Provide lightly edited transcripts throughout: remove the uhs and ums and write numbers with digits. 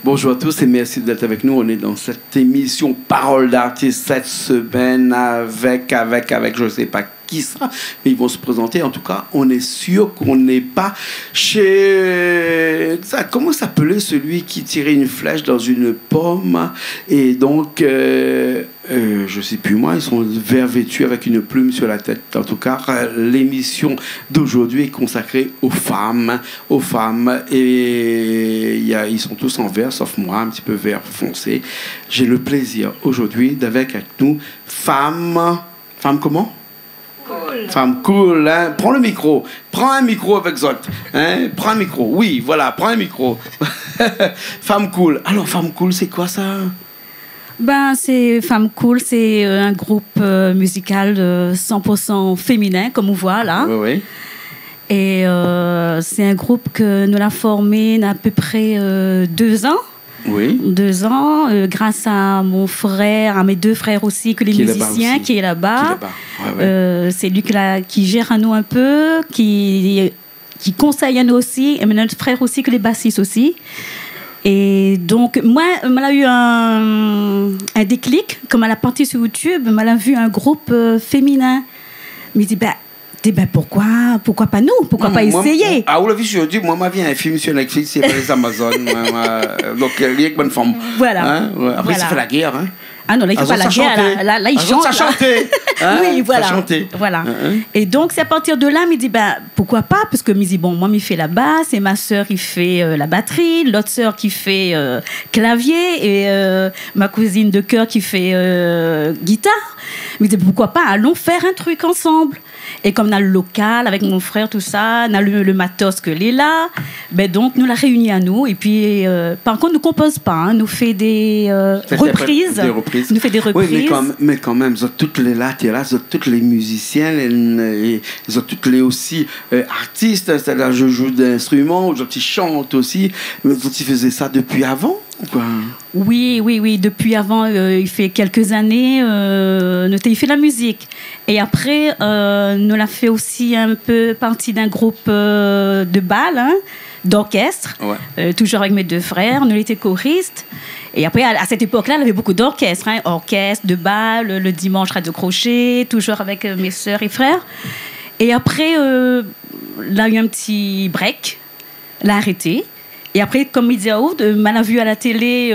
Bonjour à tous et merci d'être avec nous. On est dans cette émission Parole d'artiste cette semaine avec je ne sais pas qui sera, mais ils vont se présenter. En tout cas, on est sûr qu'on n'est pas chez... Comment s'appelait celui qui tirait une flèche dans une pomme? Et donc, je ne sais plus moi, ils sont vêtus avec une plume sur la tête. En tout cas, l'émission d'aujourd'hui est consacrée aux femmes. Et ils sont tous en vert, sauf moi, un petit peu vert foncé. J'ai le plaisir aujourd'hui d'avoir avec nous Femme comment? Cool. Femme cool, hein? Prends le micro. Prends un micro avec Zot. Hein? Prends un micro. Oui, voilà, prends un micro. Femme cool. Alors, Femme cool, c'est quoi ça? C'est Femme Cool, c'est un groupe musical 100% féminin, comme on voit là. Oui, oui. Et c'est un groupe que nous avons formé il y a à peu près 2 ans. Oui. 2 ans, grâce à mon frère, à mes 2 frères aussi, que les musiciens, qui est là-bas. Ouais, ouais. C'est lui qui gère à nous un peu, qui conseille à nous aussi, et notre frère aussi, que les bassistes aussi. Et donc, moi, j'ai eu un déclic, comme à la partie sur YouTube, j'ai vu un groupe féminin. Je me dis, pourquoi pas nous? Pourquoi pas essayer? Vous l'avez vu sur YouTube, moi, j'ai un film sur Netflix, c'est les Amazon. Donc, il y a une bonne forme. Voilà. Hein? Ouais. Après, ça fait la guerre. Hein? Ah non, là, il ne faut pas la guerre. Là, il chante. Ça chantait. Hein? Oui, voilà. Ça chantait. Voilà. Et donc, c'est à partir de là, il me dit, pourquoi pas? Parce que, me dit, moi, il fait la basse, et ma sœur, il fait la batterie, l'autre sœur qui fait clavier, et ma cousine de cœur qui fait guitare. Il me dit, pourquoi pas? Allons faire un truc ensemble. Et comme on a le local avec mon frère, tout ça, on a le matos que est là, donc nous l'a réuni à nous. Et puis, par contre, nous ne compose pas, hein, nous fait des reprises. Nous fait des reprises. Oui, mais quand même, ils ont toutes les là, ils ont toutes les musiciens, ils ont toutes les aussi artistes. C'est-à-dire, je joue d'instruments, ils chantent aussi. Mais ils faisaient ça depuis avant? Quoi. Oui, depuis avant, il fait quelques années, il fait la musique. Et après, nous l'a fait aussi un peu partie d'un groupe de bal, hein, d'orchestre, toujours avec mes 2 frères. Nous étions choristes. Et après, à cette époque-là, il y avait beaucoup d'orchestres, hein, orchestre, de bal, le dimanche, radio crochet, toujours avec mes sœurs et frères. Et après, là, il y a eu un petit break, l'a arrêté. Et après, comme il disait, on a vu à la télé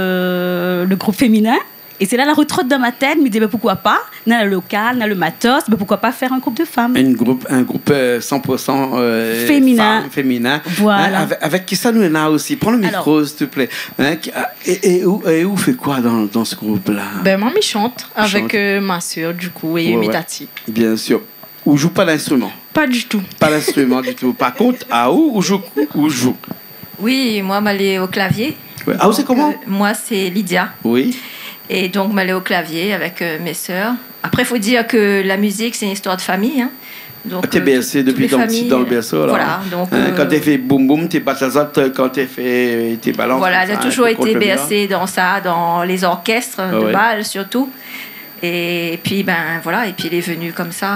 le groupe féminin. Et c'est là la retraite dans ma tête. Je me disais, pourquoi pas? On a le local, on a le matos, pourquoi pas faire un groupe de femmes? Un groupe 100% féminin. Voilà. Hein, avec qui ça nous en a aussi? Prends le micro, s'il te plaît. Hein, et où fait quoi dans ce groupe-là? Moi, je chante avec ma soeur, du coup, et mes tatis. Bien sûr. Ou joue pas d'instrument? Pas du tout. Pas d'instrument du tout. Par contre, où joue? Oui, moi, je m'allais au clavier. Ouais. C'est comment? Moi, c'est Lydia. Oui. Et donc, je m'allais au clavier avec mes sœurs. Après, il faut dire que la musique, c'est une histoire de famille. Hein. Tu es bercé depuis ton petit dans le berceau. Là. Voilà. Donc, quand tu fait boum boum, tu es basazote, quand tu fait tes balances. Voilà, elle a toujours été bercée dans ça, dans les orchestres de bal surtout. Et puis, voilà. Et puis, il est venu comme ça.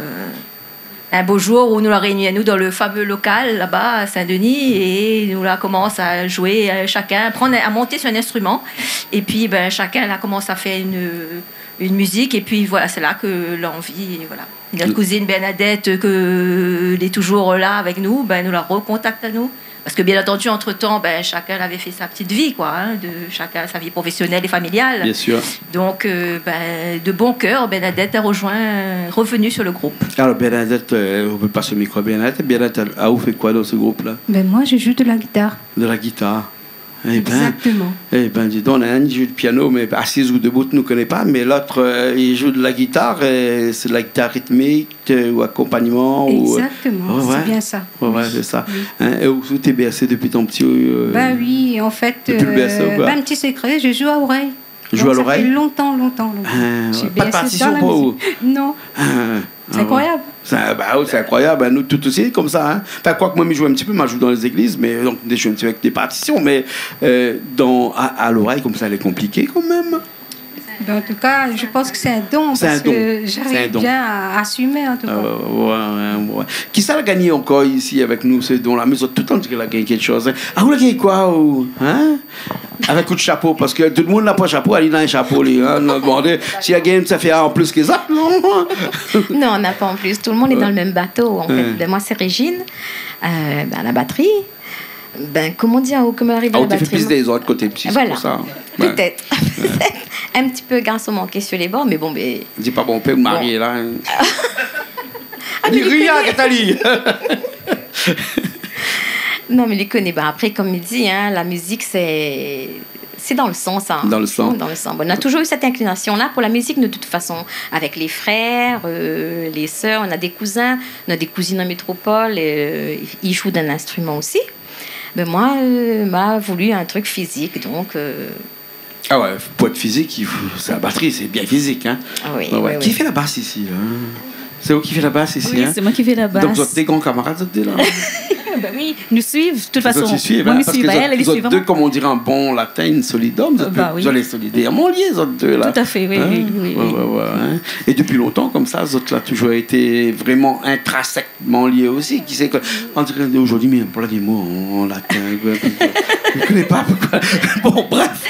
Un beau jour où nous l'a réunis à nous dans le fameux local là-bas à Saint-Denis et nous là commence à jouer chacun à monter sur un instrument et puis chacun là commence à faire une musique et puis voilà, c'est là que l'envie voilà. Et notre cousine Bernadette elle est toujours là avec nous, nous la recontacte à nous. Parce que bien entendu, entre-temps, chacun avait fait sa petite vie, quoi, hein, de chacun sa vie professionnelle et familiale. Bien sûr. Donc, de bon cœur, Bernadette est revenue sur le groupe. Alors, Bernadette, on peut passer au micro. Bernadette, où fait quoi dans ce groupe-là? Moi, je joue de la guitare. De la guitare. Exactement. Dis donc, un joue du piano, mais assise ou debout, tu ne connais pas, mais l'autre, il joue de la guitare, c'est de la guitare rythmique ou accompagnement. Exactement, c'est bien ça. C'est ça. Oui. Hein, et où tu es bercé depuis ton petit... oui, en fait, depuis le berceau, un petit secret, je joue à l'oreille. Joue à l'oreille? Ça fait longtemps. Pas de partition pour vous? Non. C'est incroyable. C'est incroyable. Nous, tout aussi, comme ça. Hein. Enfin, quoi que moi, je joue un petit peu, je joue dans les églises, mais donc, je joue avec des partitions, mais à l'oreille, comme ça, elle est compliquée quand même. En tout cas, je pense que c'est un don, parce que j'arrive bien à assumer, en tout cas. Ouais. Qui ça a gagné encore ici avec nous, ce don-là? Mais tout le temps, il a gagné quelque chose. Hein? Vous a gagné quoi? Hein? Avec coup de chapeau, parce que tout le monde n'a pas de chapeau, elle a un chapeau. On a demandé si la game, ça fait en plus que ça. Non, on n'a pas en plus. Tout le monde est dans le même bateau. En fait. Ben, moi, c'est Régine, la batterie. Ben, comment dire, comment arrive à la batterie? Tu fais plus des autres côté psy, voilà. pour ça. Peut-être. Un petit peu garçon manqué sur les bords, mais bon, ben... Dis pas bon, on peut me marier, là. Dis rien, Cathalie. Non, mais il connaît. Ben, après, comme il dit, hein, la musique, c'est dans le sang, ça. Dans le sang. Dans le sang. Bon, on a toujours eu cette inclination-là pour la musique, de toute façon. Avec les frères, les sœurs, on a des cousins, on a des cousines en métropole, ils jouent d'un instrument aussi. Ben, moi, m'a voulu un truc physique, donc... Ah ouais, pour être physique, c'est la batterie, c'est bien physique, hein. Oui, ouais. Oui, qui fait la basse ici, là? C'est vous qui fait la basse ici, oui, hein? C'est moi qui fais la basse. Donc vous êtes des grands camarades, vous êtes là? Ben oui, nous suivent, de toute façon. Nous suivent, moi, hein, nous parce suivent, que elle vous suit êtes deux, comme on dirait en bon latin, solidaires. Vous allez solidairement liés, vous êtes deux, là. Tout à fait, oui. Hein? Oui. Hein? Et depuis longtemps, comme ça, vous êtes là, toujours été vraiment intrinsèquement liés aussi. Qui sait que, on dirait aujourd'hui, mais pour des mots en latin, je ne connais pas pourquoi. Bon, bref.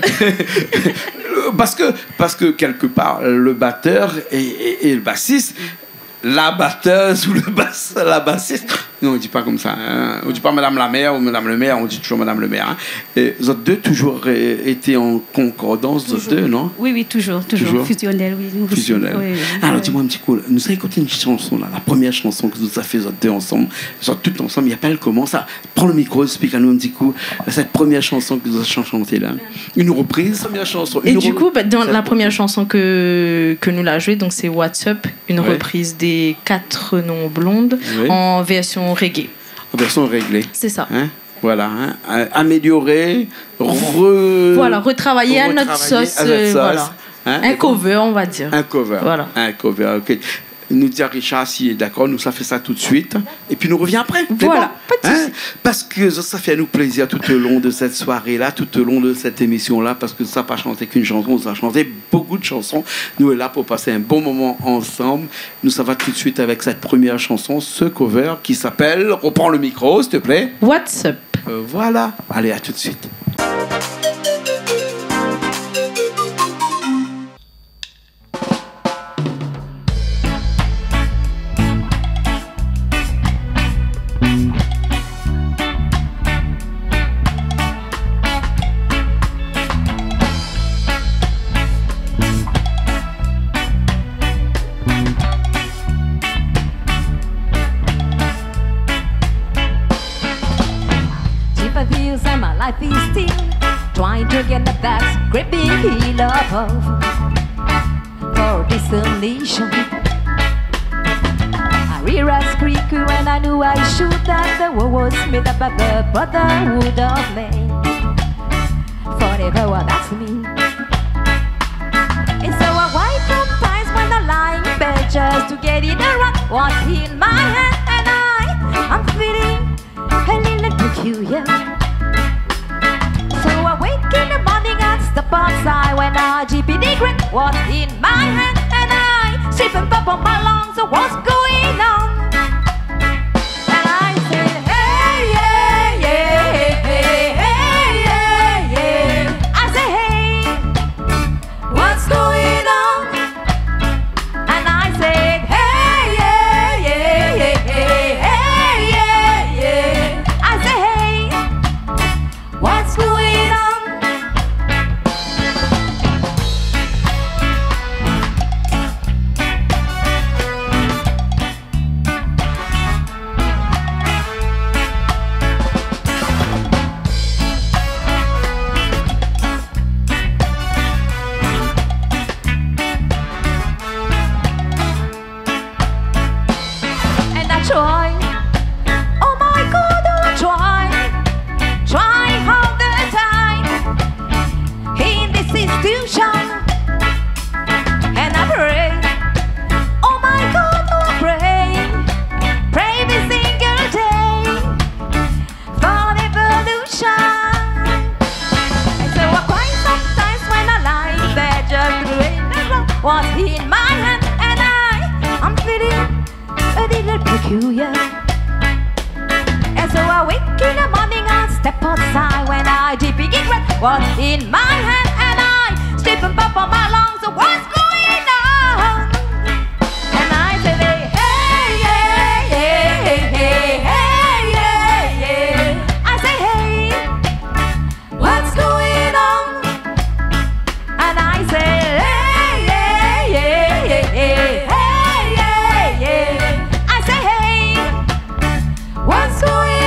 Parce que quelque part, le batteur et le bassiste, la batteuse ou la bassiste. Non, on ne dit pas comme ça. Hein. On ne dit pas Madame la maire ou Madame le maire, on dit toujours Madame le maire. Hein. Et vous autres deux toujours été en concordance, vous autres deux, non? Oui, toujours. Fusionnel, oui. Fusionnel. Oui. Alors, dis-moi un petit coup. Nous avons écouté une chanson, là, la première chanson que vous avez fait, vous autres deux ensemble. Vous êtes tous ensemble, il n'y a pas elle commence. Prends le micro, explique-nous un petit coup cette première chanson que vous avez chantée là. Une reprise, première chanson. Et du coup, dans la première chanson que nous l'a jouée, donc c'est What's Up, une reprise des 4 noms blondes en version reggae. En version réglée. C'est ça. Hein? Voilà, hein? Améliorer, retravailler à notre sauce. Voilà. Hein? Un cover, on va dire. Un cover. Voilà. Un cover, ok. Nous dire Richard s'il est d'accord, nous ça fait ça tout de suite et puis nous revient après. Voilà, bon, hein? Parce que ça fait à nous plaisir tout au long de cette soirée-là, tout au long de cette émission-là, parce que ça n'a pas chanté qu'une chanson, ça a chanté beaucoup de chansons. Nous sommes là pour passer un bon moment ensemble. Nous ça va tout de suite avec cette première chanson, ce cover qui s'appelle, reprends le micro s'il te plaît. What's Up. Voilà, allez à tout de suite. For desolation, I realized quick when I knew I should that the world was made up of the brotherhood of man. Forever, well, that's me. And so I wipe up times when I lie in bed just to get it around what's in my hand, and I'm feeling a little peculiar. So I wake in the morning and step outside when I GPD grin what's in my hand, and I sleep and pop on my lungs. So what's going on? And I said, hey, yeah, yeah, hey, hey, yeah, yeah. I say, hey, what's going on? And I said, hey, yeah, yeah, yeah, hey, yeah, yeah. I say, hey, what's going on? What's in my hand, and I'm feeling a little peculiar. And so I wake in the morning and step outside when I deep begin. what's in my hand, and I step and pop on my lungs. What's going on? And I say, hey, hey, hey, hey, hey, hey, hey, hey. I say, hey, what's going on? And I say, hey, hey, hey, hey, hey, hey, hey, hey. I say, hey, what's going on?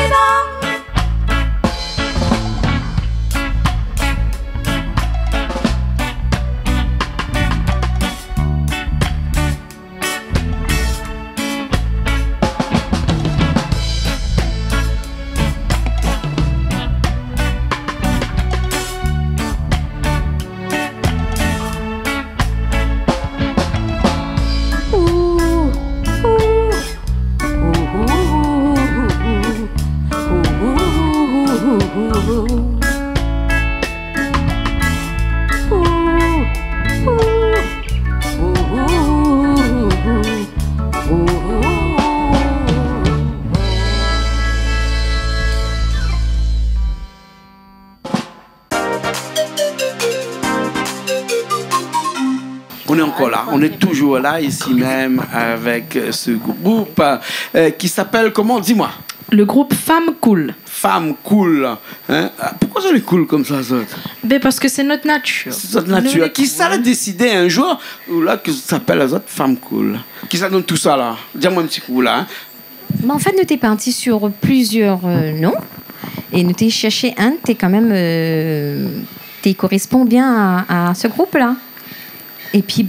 On est encore là, on est toujours là, ici même, avec ce groupe qui s'appelle, comment, dis-moi? Le groupe Femmes Cool. Femmes Cool. Hein? Pourquoi ça les cool comme ça, Zot? Ben parce que c'est notre nature. C'est notre nature. Qui ça a décidé un jour là, que ça s'appelle Zot Femmes Cool? Qui ça donne tout ça là? Dis-moi un petit coup là. Hein? Ben, en fait, nous t'es parti sur plusieurs noms et nous t'es cherché un, t'es quand même, t'es correspond bien à ce groupe-là. Et puis,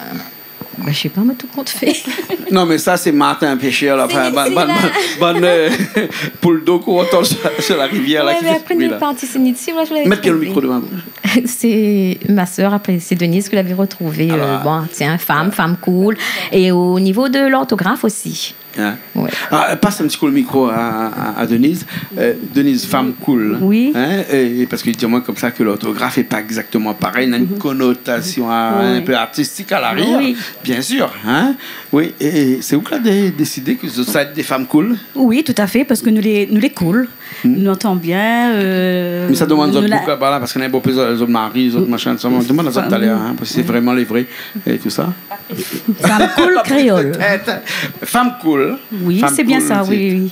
je sais pas, moi, tout compte fait. Non, mais ça, c'est Martin Pêcheur, là. Bonne poule d'eau qu'on entend sur la rivière, là. Ouais, mais après, nous sommes partis, c'est ici. Mettez le micro devant. C'est ma sœur, après, c'est Denise qui l'avait retrouvée. Bon, c'est femme cool. Et au niveau de l'orthographe aussi. Hein? Ouais. Passe un petit coup le micro à Denise. Denise, femme cool. Oui. Hein? Et parce que dis-moi comme ça que l'orthographe n'est pas exactement pareil. Il a une connotation un peu artistique à l'arrière. Oui. Bien sûr. Hein? Oui. Et c'est où que tu as décidé que ça être des femmes cool? Oui, tout à fait, parce que nous les cool. Nous l'entendons bien. Mais ça demande beaucoup là, parce qu'on a beaucoup les autres maris, les autres machins. Ça demande aux autres d'aller, hein, parce que c'est vraiment les vrais et tout ça. Femme cool créole. Femme cool. Oui, c'est bien ça, oui.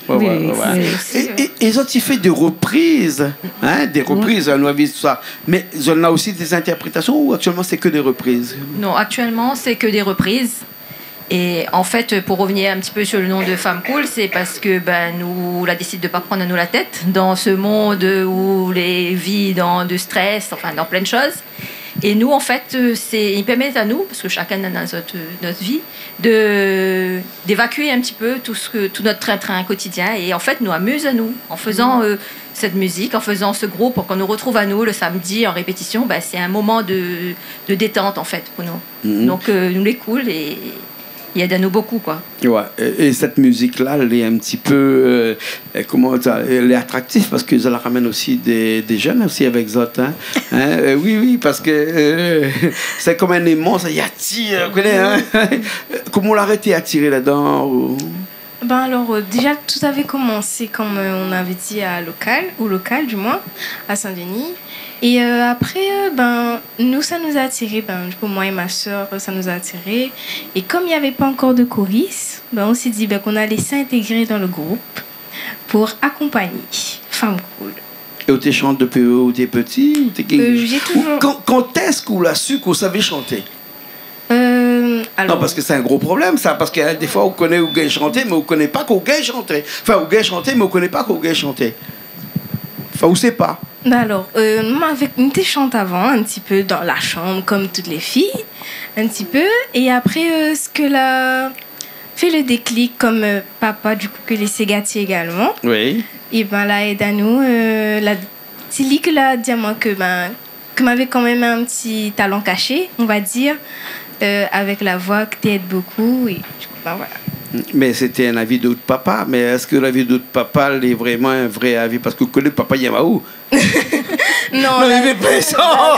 Et ils ont fait des reprises, hein, on a vu ça. Mais on a aussi des interprétations ou actuellement c'est que des reprises? Non, actuellement c'est que des reprises. Et en fait, pour revenir un petit peu sur le nom de Femme Cool, c'est parce que nous, on a décidé de ne pas prendre à nous la tête dans ce monde où les vies de stress, enfin dans plein de choses. Et nous, en fait, ils permettent à nous, parce que chacun a notre vie, d'évacuer un petit peu tout notre train-train quotidien. Et en fait, nous amuse à nous en faisant cette musique, en faisant ce groupe, pour qu'on nous retrouve à nous le samedi en répétition. C'est un moment de détente, en fait, pour nous. Donc, nous les cool et il aide à nous beaucoup, quoi. Ouais. Et cette musique-là, elle est un petit peu, elle est attractive parce que ça la ramène aussi des jeunes aussi avec Zot. Hein? Oui, parce que c'est comme un aimant, ça y attire. Vous connaissez, hein? Comment on l'a arrêté attirer là-dedans ou... Alors, déjà, tout avait commencé, comme on avait dit, au local du moins, à Saint-Denis. Et après, nous, ça nous a attirés. Du coup, moi et ma soeur, ça nous a attirés. Et comme il n'y avait pas encore de choriste, on s'est dit qu'on allait s'intégrer dans le groupe pour accompagner Femmes Cool. Et tu chantes depuis où tu es petit? J'ai toujours... Quand est-ce qu'on l'a su qu'on savait chanter? Non, parce que c'est un gros problème, ça. Parce que des fois, on connaît où gay chanter, mais on ne connaît pas qu'au gay chanter. Enfin, au gay chanter, mais on ne connaît pas qu'au gay chanter. Enfin, on ne sait pas. Alors, nous chante avant, un petit peu dans la chambre, comme toutes les filles, un petit peu. Et après, ce que l'a fait le déclic, comme papa, du coup, que les Ségati également. Oui. Et là, aide à nous. La Tilly, que l'a dit à moi que m'avait quand même un petit talent caché, on va dire, avec la voix, que t'aides beaucoup. Et du coup, voilà. Mais c'était un avis d'autre papa. Mais est-ce que l'avis d'autre papa est vraiment un vrai avis? Parce que le papa, il y a où? Non, il plaisante.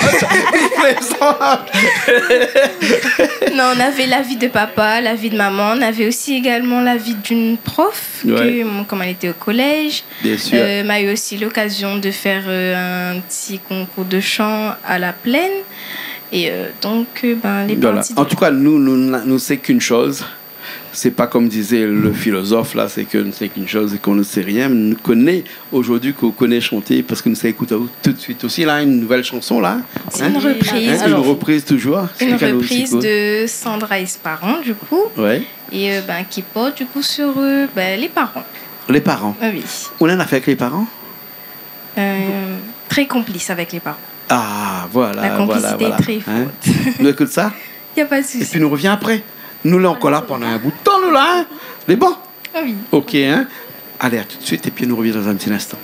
Non, on avait l'avis de papa, l'avis de maman. On avait aussi également l'avis d'une prof, comme elle était au collège. Bien sûr. M'a eu aussi l'occasion de faire un petit concours de chant à la plaine. Et donc, les parties... En tout cas, nous c'est qu'une chose. C'est pas comme disait le philosophe là, c'est qu'une chose, c'est qu'on ne sait rien. Nous connaît aujourd'hui, qu'on connaît chanter, parce que nous savons écouter tout de suite aussi là une nouvelle chanson là. C'est une reprise. Une reprise toujours. Une reprise de Sandra Esparron du coup. Ouais. Et qui porte du coup sur les parents. Les parents. Oui. On en a fait avec les parents. Très complice avec les parents. Ah voilà. La complicité est très forte. Nous écoute ça. Il y a pas de souci. Et puis nous revient après. Nous là encore là pendant un bout de temps, nous là, hein? Les bons? Ah oui. Ok, hein? Allez, à tout de suite, et puis nous reviens dans un petit instant.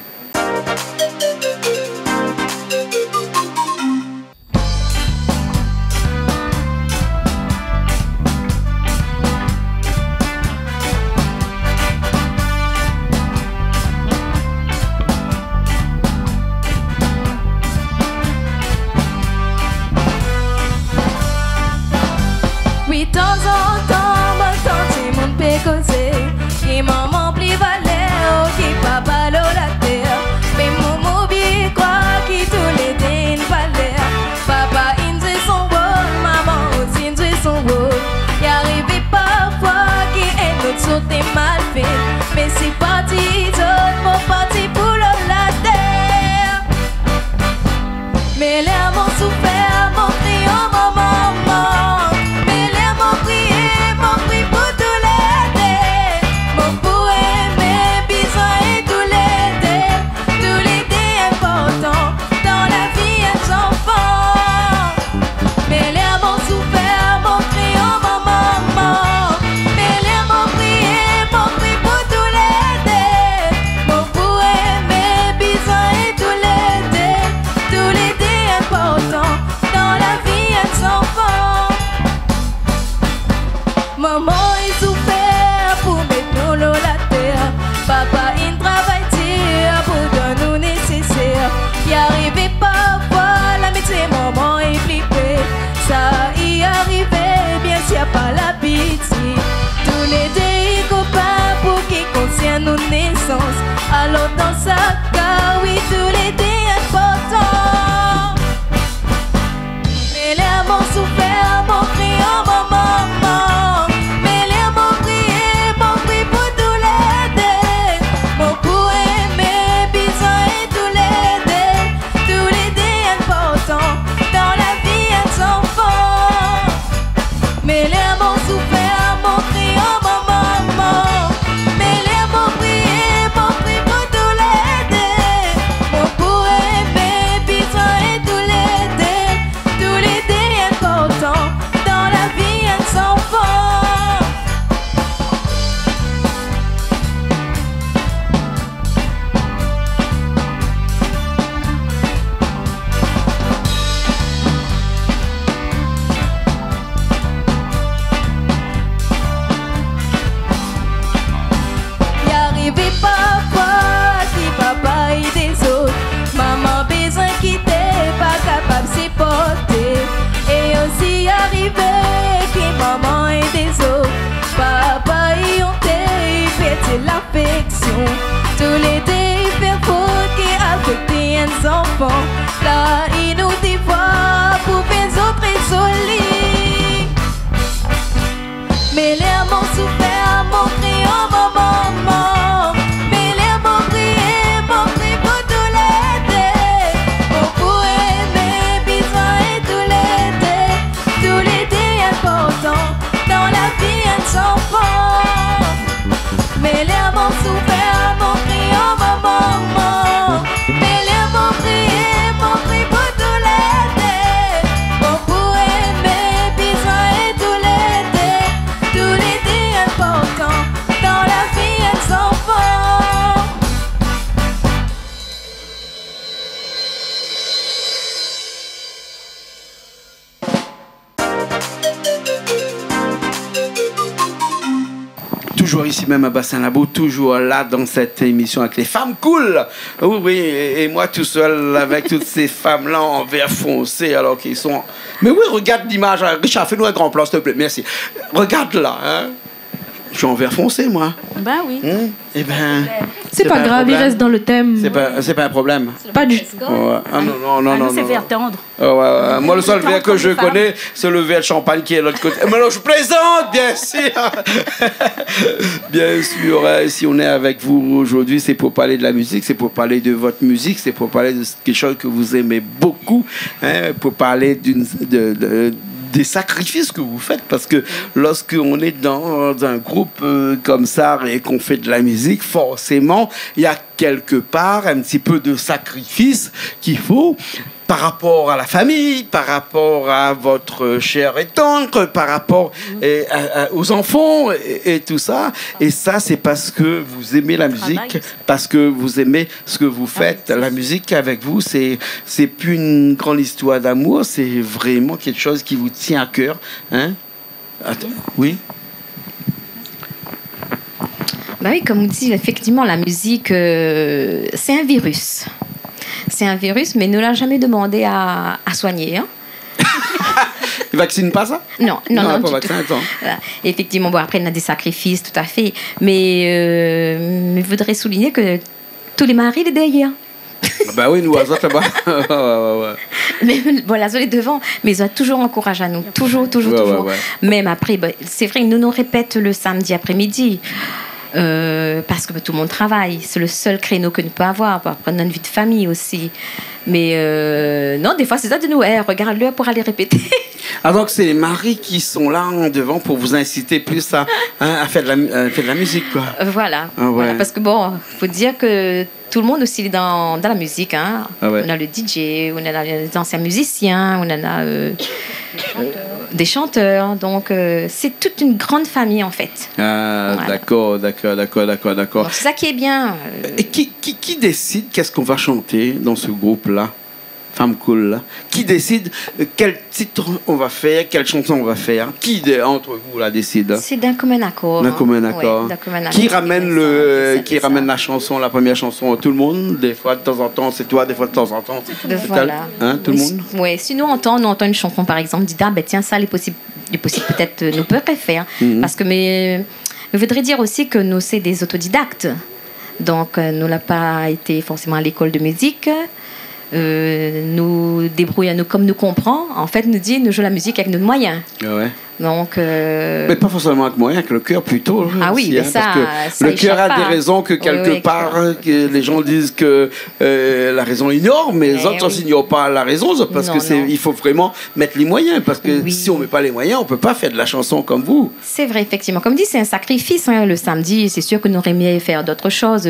Alors dans sa cas, oui, tous les dés importants. Mais l'air m'ont souffert, m'ont crié, maman. Mais l'air m'ont crié pour tous les dés. Mon pour aimer, besoin et tous les dés importants. Dans la vie, un enfant. Mais l'air m'ont souffert, m'ont crié, maman. Mais l'air m'ont prié. L'affection, tous les défauts qui affectent les enfants. Là, ils nous dévoient pour les autres isolés. Mais l'air m'ont souffert, m'ont crié, maman. Mais l'air m'ont prié pour tous les dés. Pour aimer, besoin et tous les dés importants. Dans la vie, un enfant. Mais l'air m'ont souffert, m'ont crié, maman. Mais l'air m'ont prié pour toujours ici même à Bassin-Labo, toujours là dans cette émission avec les femmes cool. Oui, et moi tout seul avec toutes ces femmes-là en vert foncé alors qu'ils sont... Mais oui, regarde l'image. Richard, fais-nous un grand plan, s'il te plaît, merci. Regarde là, hein. Je suis en vert foncé, moi. Ben oui. Eh ben... C'est pas grave, il reste dans le thème. C'est pas un problème. Pas du tout. Ouais. Ah non. C'est vert tendre. Moi, le seul verre que je connais, c'est le verre de champagne qui est de l'autre côté. Mais non, je plaisante, bien sûr. Bien sûr, si on est avec vous aujourd'hui, c'est pour parler de la musique, c'est pour parler de votre musique, c'est pour parler de quelque chose que vous aimez beaucoup, hein, pour parler des sacrifices que vous faites, parce que lorsqu'on est dans un groupe comme ça et qu'on fait de la musique, forcément, il y a quelque part un petit peu de sacrifice qu'il faut par rapport à la famille, par rapport à votre chère et tendre, par rapport aux enfants et tout ça. Et ça, c'est parce que vous aimez la musique, parce que vous aimez ce que vous faites. La musique avec vous, c'est plus une grande histoire d'amour, c'est vraiment quelque chose qui vous tient à cœur. Hein? Attends, oui? Bah oui, comme vous dites, effectivement, la musique, c'est un virus. C'est un virus, mais ne l'a jamais demandé à soigner. Hein. Il ne vaccine pas ça? Non. Pas vaccin, attends. Voilà. Effectivement, bon, après, il y a des sacrifices, tout à fait. Mais je voudrais souligner que tous les maris, les derrière. Bah oui, nous, à autres là-bas. Ouais. Mais voilà, les devant, mais ils ont toujours encouragé à nous. Toujours. Ouais. Même après, bah, c'est vrai, nous répète le samedi après-midi. Parce que tout le monde travaille, c'est le seul créneau que nous pouvons avoir pour prendre notre vie de famille aussi. Mais non, des fois c'est ça de nous, regarde-le pour aller répéter. Ah, donc c'est les maris qui sont là en devant pour vous inciter plus à faire de la musique, quoi. Voilà. Ah, ouais. Voilà, parce que bon, faut dire que tout le monde aussi est dans la musique, hein. Ah, ouais. On a le DJ, on a les anciens musiciens, on en a des chanteurs, donc c'est toute une grande famille en fait. Ah, voilà. D'accord. Donc c'est ça qui est bien. Et qui décide qu'est-ce qu'on va chanter dans ce groupe-là? Femme cool, là. Qui décide quel titre on va faire, quelle chanson on va faire? Qui entre vous la décide? C'est d'un commun accord. D'un commun accord. Ouais, qui ramène la chanson, la première chanson? Tout le monde? Des fois, de temps en temps, c'est toi, des fois, de temps en temps. Voilà. Hein, tout le monde? Oui, si nous on entend une chanson, par exemple, dit tiens, ça, il est possible peut-être nous pourrait faire. Parce que, mais je voudrais dire aussi que nous, c'est des autodidactes. Donc, nous n'avons pas été forcément à l'école de musique. Nous débrouillons comme nous comprend. En fait, nous jouons la musique avec nos moyens. Ouais. Donc, mais pas forcément avec moyens, avec le cœur plutôt. Ah oui, mais parce que le cœur a des raisons que quelque part que les gens disent que la raison ignore, mais les autres n'ignorent pas la raison parce il faut vraiment mettre les moyens, parce que si on met pas les moyens, on peut pas faire de la chanson comme vous. C'est vrai, effectivement. Comme dit, c'est un sacrifice. Hein, le samedi, c'est sûr que nous aurions aimé faire d'autres choses.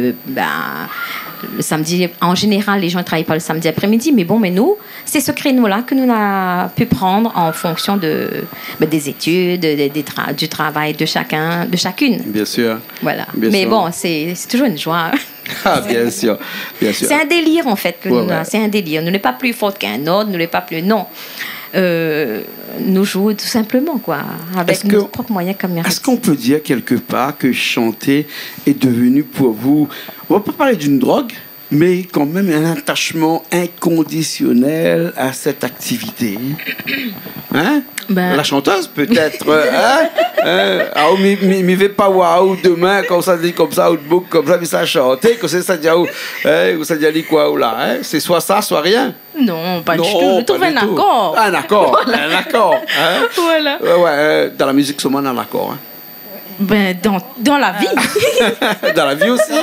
Le samedi, en général, les gens ne travaillent pas le samedi après-midi, mais nous, c'est ce créneau-là que nous avons pu prendre en fonction des études, du travail de chacune. Bien sûr. Voilà. Bon, c'est toujours une joie. Ah, bien sûr. C'est un délire, en fait, que nous avons. C'est un délire. Nous n'est pas plus forte qu'un autre, nous n'est pas plus... Non. Nous jouons tout simplement, quoi, avec nos propres moyens comme Est-ce qu'on peut dire quelque part que chanter est devenu pour vous, on va pas parler d'une drogue, mais quand même un attachement inconditionnel à cette activité? Hein? La chanteuse, peut-être. Mais vais pas voir demain, comme ça, outbook, comme ça, mais ça chanter, que c'est ça, ça dit quoi, ou là, hein? C'est soit ça, soit rien. Non, pas du tout. Nous trouvons un accord. Un accord, voilà. Un accord. Hein? Voilà. Dans la musique, seulement un accord. Hein? Dans la vie. Dans la vie aussi.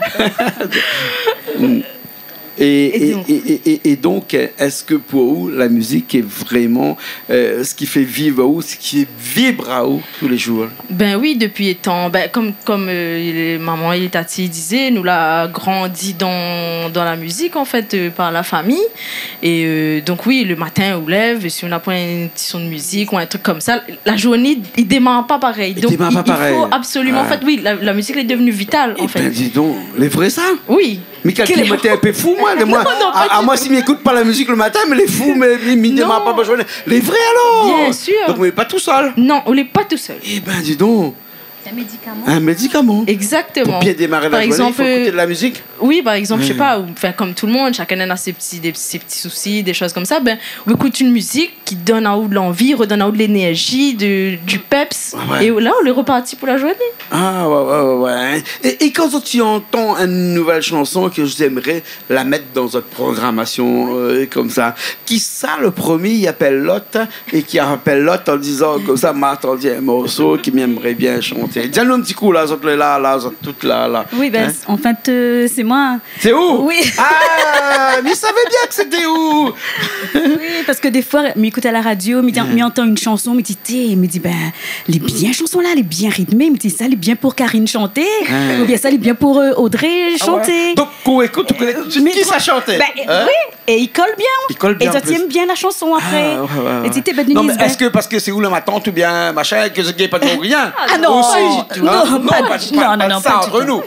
Et donc, est-ce que pour vous, la musique est vraiment ce qui fait vivre à vous, ce qui vibre à vous tous les jours? Oui, depuis temps. Comme maman et tati disaient, nous l'a grandi dans la musique, en fait, par la famille. Et donc, oui, le matin, on lève, si on a pas une son de musique ou un truc comme ça, la journée, il démarre pas pareil. Donc, il faut absolument... En fait, oui, la musique est devenue vitale, en fait. Dis donc, les vrais ça? Oui. Mais quelqu'un m'était un peu fou, moi. Moi, s'il m'écoute pas la musique le matin, mais les fous, mais il ne démarre pas ma journée. Les vrais alors? Bien sûr. Donc, on n'est pas tout seul? Non, on n'est pas tout seul. Dis donc. Un médicament. Un médicament. Exactement. Pour bien démarrer la journée, il faut écouter de la musique. Oui, par exemple, je sais pas, comme tout le monde, chacun a ses petits soucis, des choses comme ça. Ben, on écoute une musique qui donne en haut de l'envie, redonne en haut de l'énergie, du peps. Ouais. Et là, on est reparti pour la journée. Ah, ouais. Et quand tu entends une nouvelle chanson que j'aimerais la mettre dans votre programmation, comme ça, qui ça, le premier, il appelle l'autre et qui appelle l'autre en disant comme ça, m'a attendu un morceau qui m'aimerait bien chanter. Dis-nous un petit coup, là, toutes toutes là. Oui, ben, en fait, c'est moi. C'est où? Oui. Ah, mais je savais bien que c'était où? Oui, parce que des fois, m'écoute à la radio, m'entend une chanson, me dit, ben, les bien chansons là, les bien rythmées, me dit ça, les bien pour Karine chanter, ou bien ça, les bien pour Audrey chanter. Donc, écoute, qui ça chantait? Ben, oui, et il colle bien. Et ça tient bien la chanson après. Non, mais est-ce que parce que c'est où le matin ou bien machin, que je n'ai pas de rien? Ah non, pas du tout. Non, ça entre nous.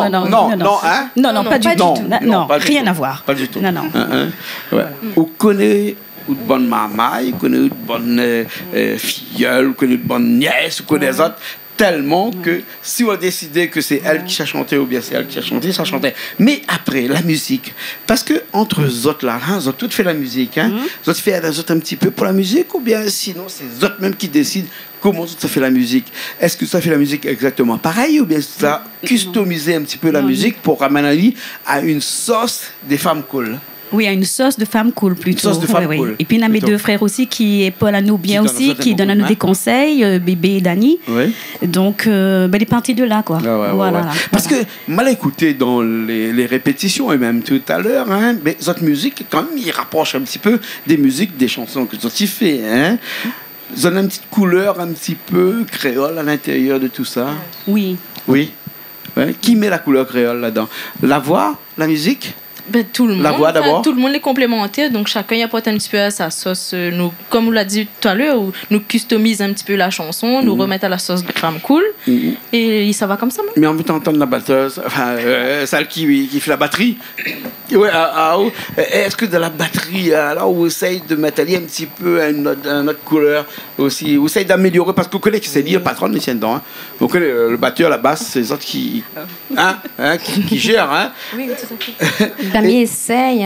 Non, pas du tout. Non, rien à voir. Pas du tout. Non. On connaît une bonne maman, on connaît une bonne filleule, on connaît une bonne nièce, on connaît les autres. Tellement que si on a décidé que c'est elle qui a chanté ou bien c'est elle qui a chanté, ça chantait. Mais après, la musique, parce que entre eux autres là, ils ont toutes fait la musique, ils ont fait les autres un petit peu pour la musique ou bien sinon c'est eux autres même qui décident comment ça fait la musique. Est-ce que ça fait la musique exactement pareil ou bien ça a customisé un petit peu la musique pour ramener à une sauce des femmes cool? Oui, à une sauce de femme cool plutôt. Une sauce de femme cool. Et puis, il y a mes deux frères aussi, qui est Paul Anou bien aussi, qui donnent à nous des conseils, Bébé et Dani. Oui. Donc, il est parti de là, quoi. Voilà. Parce que, mal écouté dans les répétitions, et même tout à l'heure, mais cette musique, quand même, il rapproche un petit peu des musiques, des chansons que tu as fait. Ils ont une petite couleur un petit peu créole à l'intérieur de tout ça. Oui. Oui. Ouais. Qui met la couleur créole là-dedans? La voix, la musique? Ben, tout le monde. La voix d'abord. Tout le monde est complémentaire, donc chacun y apporte un petit peu à sa sauce. Nous, comme on l'a dit tout à l'heure, nous customise un petit peu la chanson, nous remettre à la sauce de femme cool, et ça va comme ça. Mais on veut entendre la batteuse, celle qui fait la batterie. Ouais, est-ce que de la batterie, là, on essaye de mettre un petit peu une autre couleur aussi, on essaye d'améliorer, parce qu'on connaît que c'est lui le patron, mais c'est dedans. On connaît le batteur, la basse, c'est les autres qui gèrent. Oui, tout à fait. Mais essaye,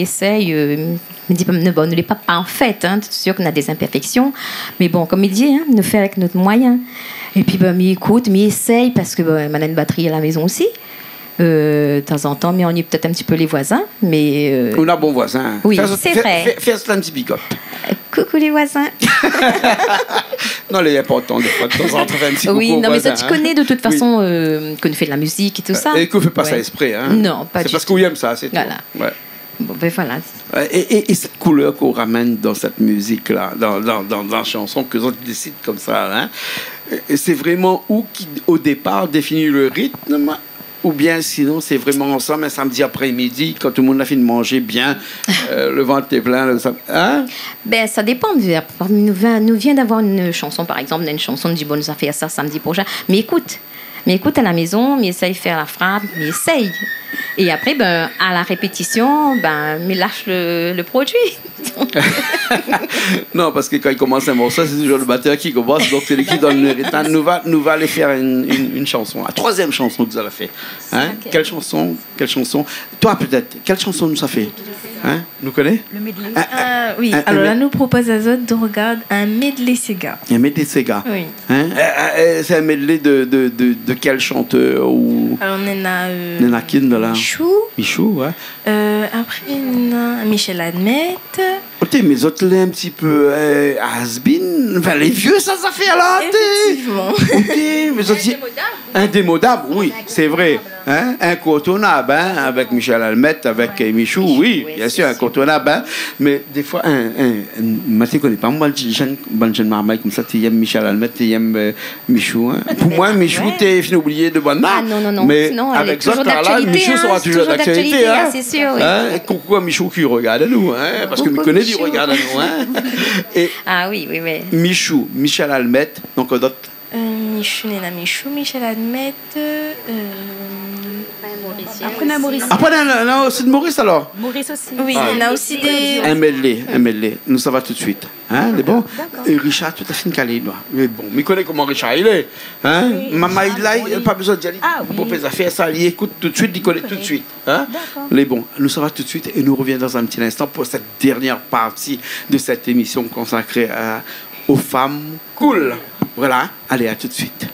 ne l'est pas parfaite, c'est sûr qu'on a des imperfections, mais bon, comme il dit, nous fait avec notre moyen. Et puis, mais écoute, mais essaye, parce que on a une batterie à la maison aussi, de temps en temps, mais on est peut-être un petit peu les voisins, mais... On a bon voisin. Oui, c'est vrai. Fais un petit pick-up. Coucou les voisins. Non, il est important de temps en temps faire un petit coucou oui, non, mais ça, tu connais de toute façon qu'on fait de la musique et tout ça. Et qu'on ne fait pas ça exprès. Non, pas du tout. C'est parce qu'on aime ça, c'est tout. Voilà. Ouais. Bon, ben voilà. Et cette couleur qu'on ramène dans cette musique-là, dans la chanson, que autres décident comme ça, c'est vraiment où qui, au départ, définit le rythme, ou bien sinon, c'est vraiment ensemble un samedi après-midi, quand tout le monde a fini de manger bien, le ventre est plein. Ben, ça dépend. Nous vient d'avoir une chanson, par exemple, une chanson de Djibon, nous a fait ça samedi prochain. Mais écoute à la maison, mais essaye de faire la frappe, mais essaye. Et après, à la répétition, mais lâche le produit. Non, parce que quand il commence un morceau, c'est toujours le batteur qui commence, donc c'est lui qui donne le rythme. Nous va aller faire une chanson, la troisième chanson que vous avez fait. Quelle chanson? Toi, peut-être, quelle chanson nous a fait? Nous connaissez? Le medley. Oui, alors là, nous propose à Zod de regarder un medley Sega. Un medley Sega? Oui. C'est un medley de quel chanteur ou... Alors, on a... Michou, ouais. Après, on a Michel Admet. Ok, mais autres, un petit peu has-been. Enfin, les vieux, ça fait là. Effectivement. Ok, mais autres... Indémodable, oui, c'est vrai. Incontournable, avec Michel Admet, avec Michou, oui, bien sûr, incontournable. Mais des fois, je ne connais pas, moi, le jeune marmaille comme ça, tu aimes Michel Admet, tu aimes Michou. Pour moi, Michou, tu es fini oublié de bonne marque. Non. Mais sinon, avec ça, Michou sera toujours d'actualité. C'est sûr, oui. Pourquoi Michou qui regarde à nous, parce que nous connaît du regard à nous. Ah oui. Michou, Michel Admet, donc d'autres. Michou, Michel Admet. Après, on a Maurice. Après, on a aussi de Maurice alors. Maurice aussi. Oui, on a aussi des... Un medley. Nous, ça va tout de suite. Hein, c'est bon? Et Richard, tout à fait calé, là. Mais bon, mais connaît comment Richard il est. Hein? Oui, maman, il n'a pas besoin de dire. Pour faire ça, il écoute tout de suite, il connaît tout de suite. Hein? Mais bon, nous, ça va tout de suite et nous reviendrons dans un petit instant pour cette dernière partie de cette émission consacrée aux femmes cool. Voilà, allez, à tout de suite.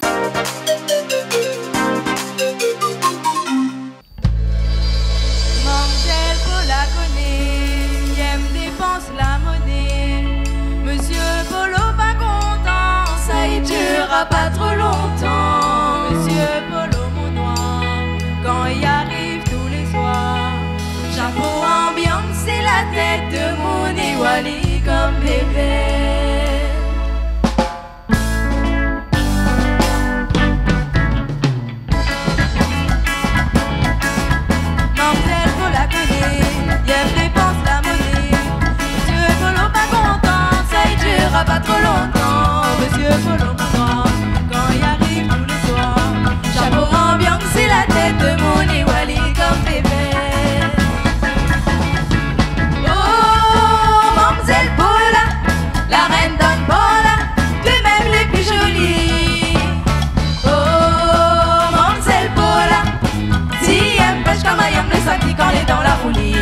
Pas trop longtemps, Monsieur Polo mon noir, quand il arrive tous les soirs, chapeau ambiance, c'est la tête de mon Iwali comme bébé. Mademoiselle Polo la connaît, Yves dépense la monnaie, Monsieur Polo pas content, ça y durera pas trop longtemps, Monsieur Polo mon noir. Chapeau ambiance, c'est la tête de mon Iwali comme bébé. Oh, mademoiselle Paula, la reine d'Angola, de même les plus jolies. Oh, mademoiselle Paula, si elle pêche comme un yam, le sac qui quand elle est dans la roulie.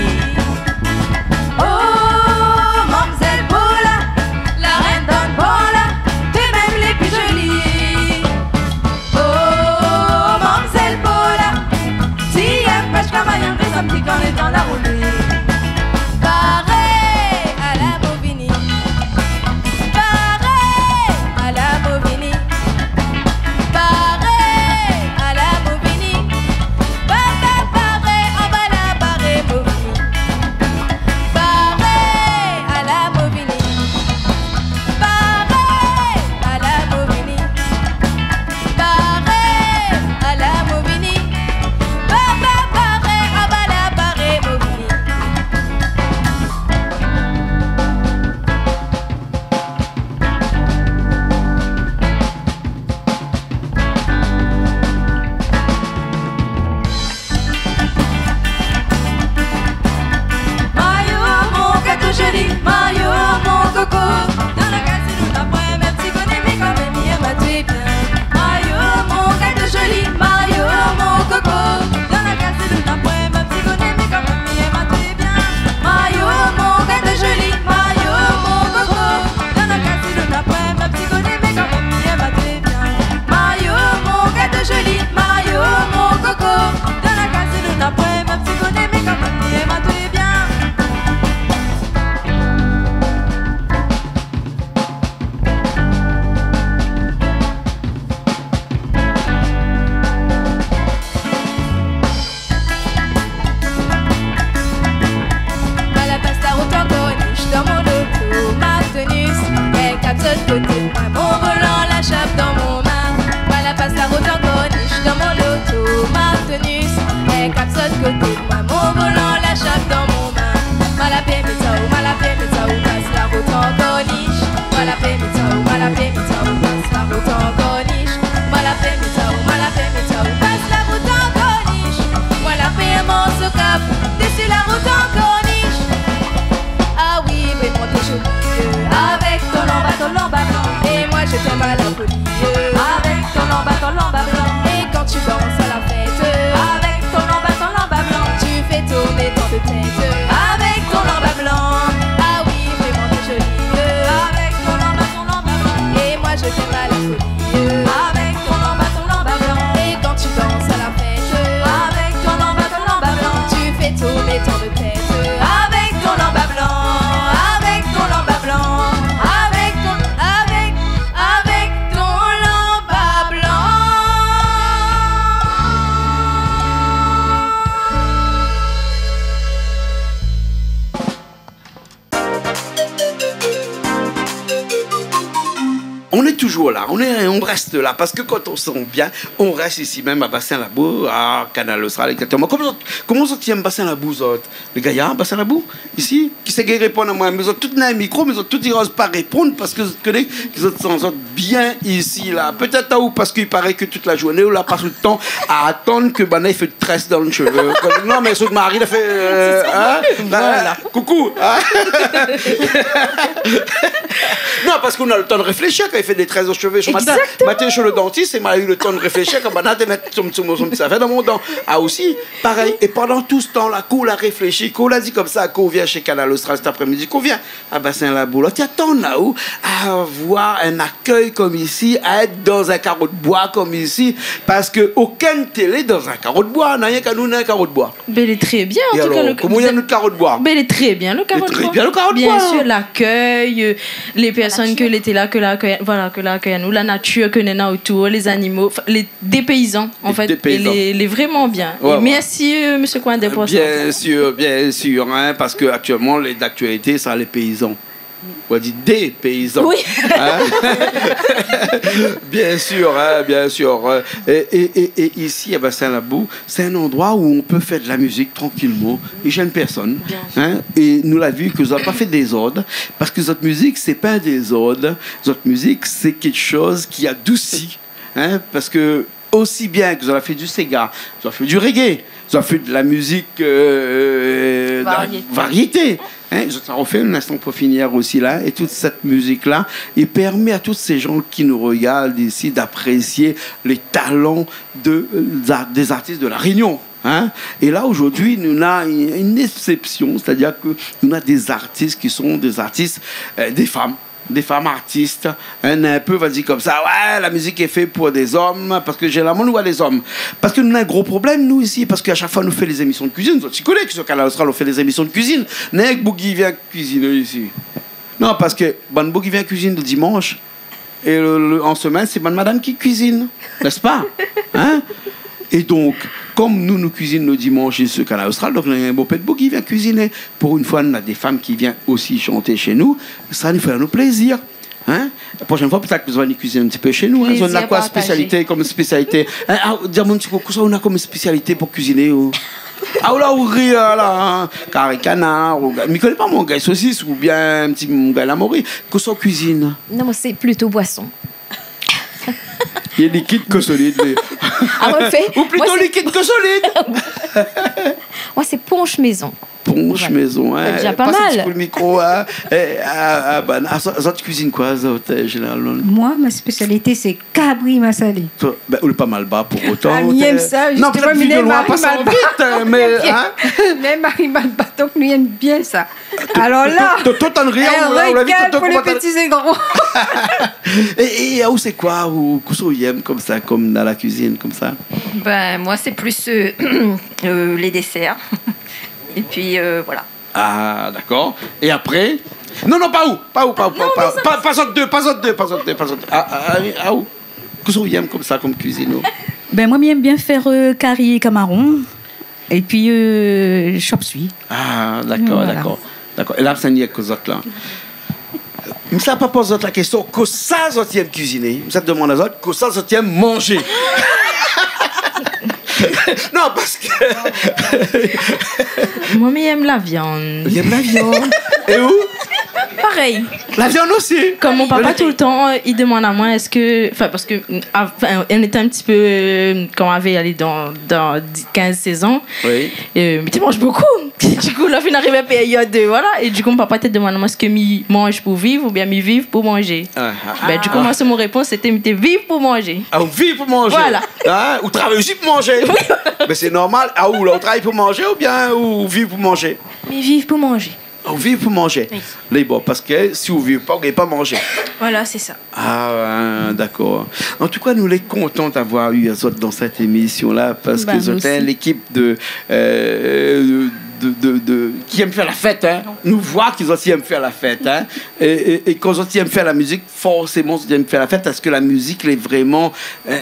Oh, mademoiselle Paula, la reine d'Angola, de même les plus jolies. Petit quand est dans la roulée. Pareil à la Bovini. Pareil à la Bovini. Pareil à la Bovini. Pareil en bas la barre Bovini. Pareil à la Bovini. Pareil à la Bovini. Pareil à la Bovini. On est toujours là, on reste là, parce que quand on se sent bien, on reste ici même à Bassin-Labou, à Canal Austral, exactement. Comment ça tient Bassin-Labou, les gars, il y a un Bassin-Labou, ici, qui sait répondre à moi, mais ils ont tout un micro, mais ils ont tout dit pas répondre, parce que ils ont bien ici, là. Peut-être à où, parce qu'il paraît que toute la journée, on la passe tout le temps à attendre que Bana fait de tresse dans le cheveu. Non, mais son mari, il a fait... voilà. Coucou. Non, parce qu'on a le temps de réfléchir quand il fait des tresses dans le cheveu. Ce matin, chez le dentiste, il m'a eu le temps de réfléchir quand Bana de mettre son petit affaire dans mon dent. Ah, aussi, pareil. Et pendant tout ce temps-là, qu'on l'a réfléchi, qu'on l'a dit comme ça, qu'on vient chez Canal Austral cet après-midi, qu'on vient à Bassin-la-Boulotte, tu attends là-haut à avoir un accueil comme ici, à être dans un carreau de bois comme ici, parce qu'aucune télé dans un carreau de bois, n'a rien qu'à nous, un carreau de bois. Ben, il est très bien, en tout cas. Comment il y a notre carreau de bois? Ben, il est très bien, le carreau de bois. Bien sûr, l'accueil, les personnes que l'étaient là, que l'accueil à nous, la nature que nous avons autour, les animaux, des paysans, en fait. Les vraiment bien. Ouais, et merci, M. Coindé, pour ça. Bien sûr, hein, parce qu'actuellement, d'actualité, ça, les paysans. On dit des paysans. Oui. Hein? Bien sûr, hein, bien sûr. Et ici, à Bassin-la-Boue, c'est un endroit où on peut faire de la musique tranquillement. Il n'y a personne. Hein? Et nous l'avons vu que vous n'avez pas fait des ordres, parce que votre musique, c'est pas un désordre. Votre musique, c'est quelque chose qui adoucit. Hein? Parce que aussi bien que vous avez fait du Sega, vous avez fait du reggae, vous avez fait de la musique variété. Hein, je t'en refais un instant pour finir aussi là. Et toute cette musique-là, il permet à tous ces gens qui nous regardent ici d'apprécier les talents des artistes de La Réunion. Hein? Et là, aujourd'hui, nous avons une exception, c'est-à-dire que nous avons des artistes qui sont des artistes, des femmes artistes, un peu, vas-y comme ça, ouais, la musique est faite pour des hommes, parce que généralement, nous voit les hommes. Parce que nous avons un gros problème, nous, ici, parce qu'à chaque fois, nous faisons les émissions de cuisine. Tu connais que sur Canal Austral, on fait les émissions de cuisine. N'est-ce Boogie vient cuisiner ici? Non, parce que Boogie vient cuisiner le dimanche, et en semaine, c'est madame qui cuisine, n'est-ce pas? Hein? Et donc, comme nous cuisinons le dimanche sur Canal Austral, donc il y a un beau pet qui vient cuisiner. Pour une fois, on a des femmes qui viennent aussi chanter chez nous. Ça nous fait un plaisir. Hein? La prochaine fois, peut-être que vous allez cuisiner un petit peu chez nous. Hein? On a quoi spécialité comme spécialité? On a comme spécialité pour cuisiner. Ah là, ou rire là, carré canard, mais je ne connais pas mon gars saucisse ou bien un petit mon gars lamoré. Que ça cuisine? Non, moi c'est plutôt boisson. Il est liquide que solide. Ou plutôt liquide que solide. Moi, c'est punch maison. Punch maison, hein. C'est déjà pas mal. Le micro, hein. Ça, tu cuisines quoi, généralement? Moi, ma spécialité, c'est cabri massalé. Ben, on est pas mal bas pour autant. Ah, il aime ça. Non, peut-être plus de loin, pas ça vite, mais... Mais Marie Malba, donc nous aime bien ça. Alors là, toi, t'en rien, on regarde pour les petits et grands. Et où c'est quoi? Où il aime comme ça, comme dans la cuisine, comme ça? Ben, moi, c'est plus les desserts. Et puis, voilà. Ah, d'accord. Et après? Non, pas où? Pas autre deux. Ah, où? Qu'est-ce que vous aimez comme ça, comme cuisine? Ben, moi, j'aime bien faire curry et camaron. Et puis, chop-suey. Ah, d'accord, voilà. D'accord. Et là, ça n'y est que autres, là. Mais ça n'a pas posé la question, que ça, vous aimez cuisiner? Ça demande aux autres, que ça, vous aimez manger? Non, parce que... Moi, j'aime la viande. J'aime la viande. Et où? Pareil. La viande aussi. Comme mon papa, tout le temps, il demande à moi, est-ce que... Enfin, parce que elle était un petit peu... quand on avait allé dans 15-16 ans. Oui. Mais tu manges beaucoup. Du coup, là, on arrive à période, voilà. Et du coup, mon papa te demande à moi, est-ce que je mange pour vivre ou bien je vive pour manger? Du coup, moi, mon réponse, c'était vivre pour manger. Ah, vivre pour manger. Voilà. Hein? Ou travailler aussi pour manger. Oui. Mais c'est normal. Ah, ou là, on travaille pour manger ou bien ou vivre pour manger? Mais vivre pour manger. On vit pour manger. Oui. Bon, parce que si vous ne vivez pas, vous n'allez pas manger. Voilà, c'est ça. Ah, d'accord. En tout cas, nous sommes contents d'avoir eu Azot dans cette émission-là, parce que c'est l'équipe qui aime faire la fête. Hein. Nous voit qu'ils aussi aiment faire la fête. Hein. Et quand ils aiment faire la musique, forcément, ils aiment faire la fête, parce que la musique est vraiment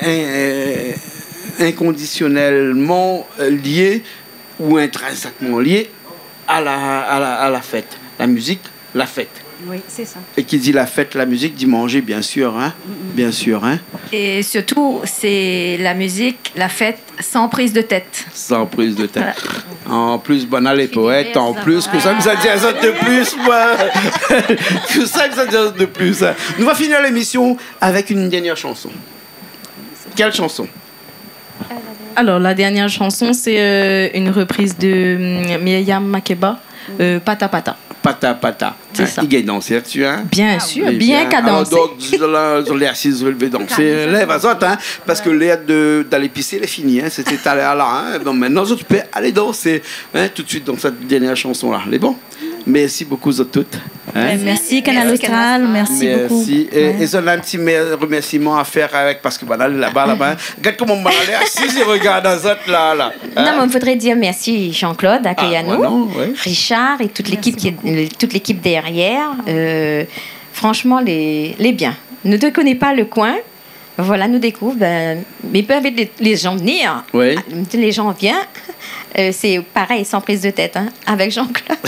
inconditionnellement liée ou intrinsèquement liée à la fête. La musique, la fête. Oui, c'est ça. Et qui dit la fête, la musique, dit manger, bien sûr. Hein? Bien sûr. Hein? Et surtout, c'est la musique, la fête, sans prise de tête. Sans prise de tête. Voilà. En plus, Bonal est poète, en plus, que ça nous a dit un autre de plus, moi. Que ça nous a dit un autre de plus. Nous allons finir l'émission avec une dernière chanson. Quelle chanson? Alors, la dernière chanson, c'est une reprise de Myriam Makeba, Pata Pata. Pata Pata. C'est ça. Il gagne danser dessus, hein? Bien sûr, bien cadencé. Alors, donc, les assises relevées danser. Lève à zot, hein? Parce que l'air d'aller pisser, elle est finie, hein? C'était là, hein? Donc, maintenant, tu peux aller danser, hein? Tout de suite dans cette dernière chanson-là. Elle est bon? Merci beaucoup, vous toutes. Hein? Merci, Canal Austral. Merci beaucoup. Merci. Et ça, on a un petit remerciement à faire avec, parce que voilà, là-bas. Regarde comment on va aller assise et regarde dans cette là. Hein? Non, mais il faudrait dire merci Jean-Claude, Akayano, Richard et toute l'équipe derrière. Franchement, les biens. Ne te connais pas le coin. Voilà, nous découvre. Mais il peut inviter les gens venir. Oui. Les gens viennent. C'est pareil, sans prise de tête, hein, avec Jean-Claude.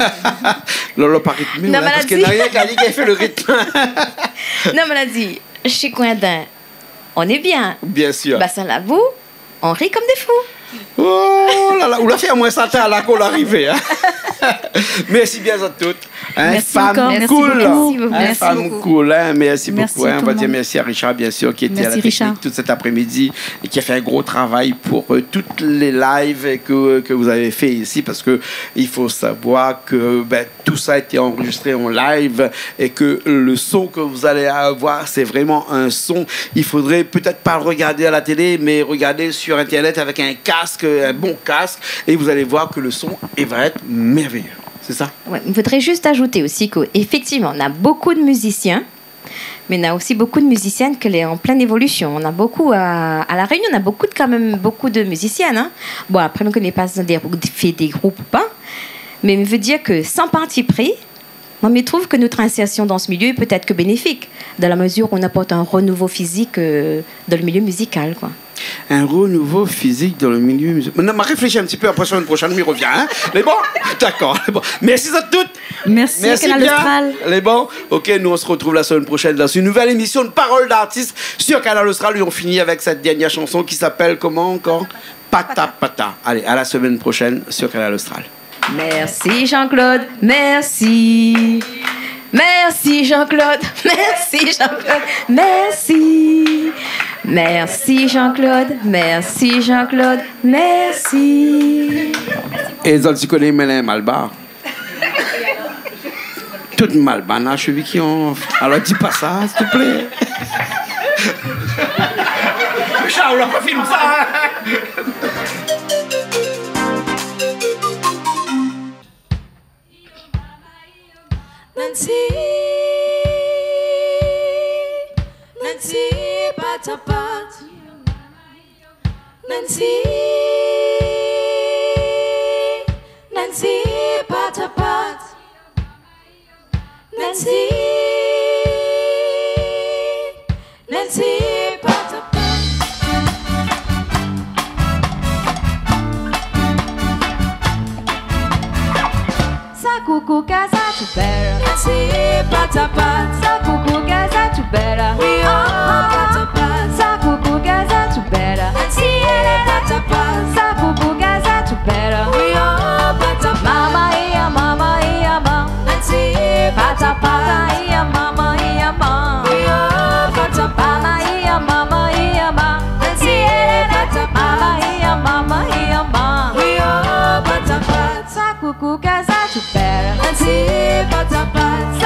Lolo pas rythmé, non, parce qu'il n'y a rien qui fait le rythme. Non, mais elle a dit, chez Coindin, on est bien. Bien sûr. Bah, ça là, vous, on rit comme des fous. Oh là là, on l'a fait à moins ça à la colle arrivée. Hein? Merci bien à toutes. Hein? Merci femme encore. cool. Merci beaucoup. Hein? Femme cool. Hein? Merci beaucoup. Hein? On va dire merci à Richard, bien sûr, qui était à la technique tout cet après-midi et qui a fait un gros travail pour toutes les lives que vous avez fait ici, parce que il faut savoir que tout ça a été enregistré en live et que le son que vous allez avoir, c'est vraiment un son. Il faudrait peut-être pas le regarder à la télé, mais regarder sur Internet avec un casque, un bon casque, et vous allez voir que le son va être merveilleux. C'est ça? Ouais, il faudrait juste ajouter aussi qu'effectivement, on a beaucoup de musiciens, mais on a aussi beaucoup de musiciennes qui sont en pleine évolution. On a beaucoup à La Réunion, on a quand même beaucoup de musiciennes. Hein. Bon, après, on ne connaît pas fait des groupes ou pas, mais je veux dire que sans parti pris, moi, je trouve que notre insertion dans ce milieu est peut-être que bénéfique, dans la mesure où on apporte un renouveau physique dans le milieu musical, quoi. Un renouveau physique dans le milieu musical. Non, mais réfléchis un petit peu, après la semaine prochaine, on y revient. Hein? Les bons? D'accord. Les bons. Merci à toutes. Merci Canal Austral. Les bons? Ok, nous on se retrouve la semaine prochaine dans une nouvelle émission de Paroles d'artistes sur Canal Austral. Et on finit avec cette dernière chanson qui s'appelle comment encore? Pata Pata. Allez, à la semaine prochaine sur Canal Austral. Merci Jean-Claude. Merci. Merci Jean-Claude, merci Jean-Claude, merci. Merci Jean-Claude, merci Jean-Claude, merci. Et ça, tu connais Mélène Malbar? Toute Malbar, n'a cheville qui ont. Alors dis pas ça, s'il te plaît. Charles, on pas filmé ça. Nancy, Nancy, patapat. Nancy, Nancy, patapat. Nancy, Nancy, patapat. Sa cuckoo casa tu better. Nancy, patapat. Sa cuckoo casa tu better. We all patapat. Sa cuckoo casa tu better. Nancy, patapat. Sa cuckoo casa tu better. We all patapat. Mama ia ma. Nancy, patapat. Ia mama. We all patapat. Mama ia ma. Nancy, patapat. Mama ia ma. We all patapat. Sa cuckoo casa tu better. Nancy, patapat.